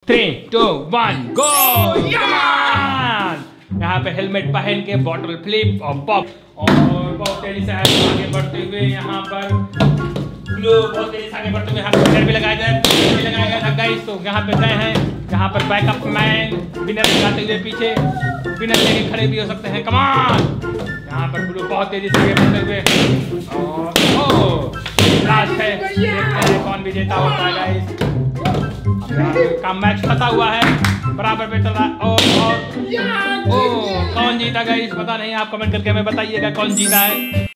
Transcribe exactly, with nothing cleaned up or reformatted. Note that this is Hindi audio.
Three to one go. यहाँ पे हेलमेट पहन के बॉटल फ्लिप और पॉप और बहुत तेजी से आगे बढ़ते हुए यहाँ पर ग्लू बहुत तेजी से आगे बढ़ते हुए यहाँ पे भी लगाया जाए भी लगाया गया था गाइस। तो यहाँ पे गए हैं, यहाँ पर बैकअप मैन विनर लगाते हुए पीछे विनर लेके खड़े भी हो सकते हैं। कमान यहाँ पर ग्लू बहुत तेजी से आगे बढ़ते हुए और ओ लास्ट है, देखते हैं कौन विजेता होता है गाइस। का मैच फंसा हुआ है, बराबर पे चल रहा है और और ओ कौन जीता गाइस पता नहीं, आप कमेंट करके हमें बताइएगा कौन जीता है।